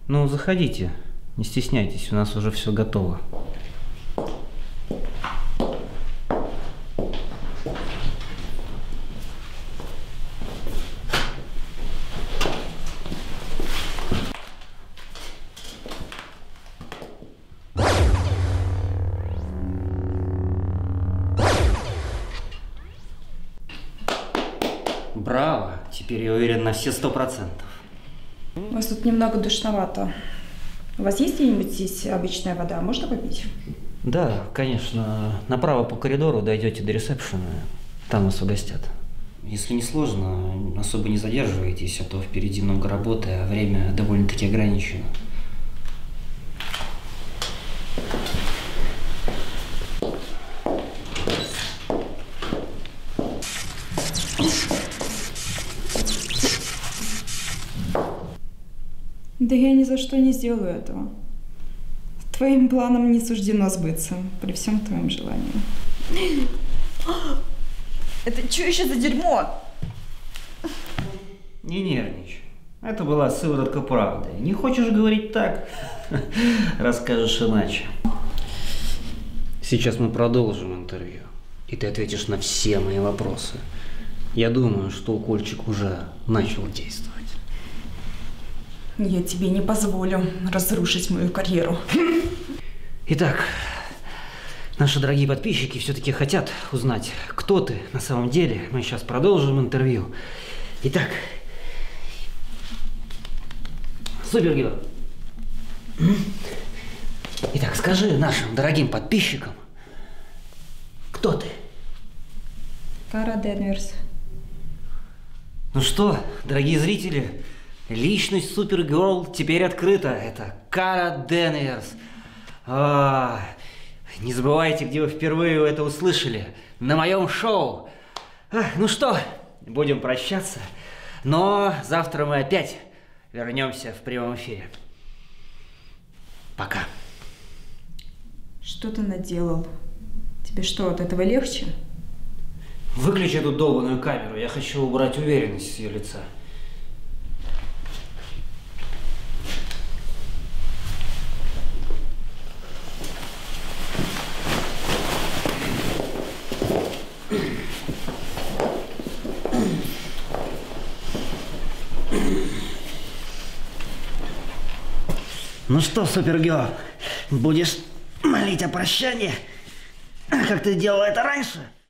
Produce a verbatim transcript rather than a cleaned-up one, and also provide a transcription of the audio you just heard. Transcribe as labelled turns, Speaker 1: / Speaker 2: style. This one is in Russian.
Speaker 1: Ну, заходите, не стесняйтесь, у нас уже все готово. Браво! Теперь я уверен на все сто процентов.
Speaker 2: У вас тут немного душновато. У вас есть где-нибудь здесь обычная вода? Можно попить?
Speaker 1: Да, конечно. Направо по коридору дойдете до ресепшена. Там вас угостят. Если не сложно, особо не задерживайтесь, а то впереди много работы, а время довольно-таки ограничено.
Speaker 2: Да я ни за что не сделаю этого. Твоим планам не суждено сбыться, при всем твоем желании. Это что еще за дерьмо?
Speaker 1: Не нервничай. Это была сыворотка правды. Не хочешь говорить так? Расскажешь иначе. Сейчас мы продолжим интервью, и ты ответишь на все мои вопросы. Я думаю, что укольчик уже начал действовать.
Speaker 2: Я тебе не позволю разрушить мою карьеру.
Speaker 1: Итак, наши дорогие подписчики все-таки хотят узнать, кто ты на самом деле. Мы сейчас продолжим интервью. Итак, Супергерой. Итак, скажи нашим дорогим подписчикам, кто ты?
Speaker 2: Кара Денверс.
Speaker 1: Ну что, дорогие зрители, личность Супергерл теперь открыта. Это Кара Денверс. А, не забывайте, где вы впервые это услышали. На моем шоу. А, ну что, будем прощаться. Но завтра мы опять вернемся в прямом эфире. Пока.
Speaker 2: Что ты наделал? Тебе что, от этого легче?
Speaker 1: Выключи эту долбаную камеру. Я хочу убрать уверенность с ее лица. Ну что, Супергерл, будешь молить о прощании, как ты делал это раньше?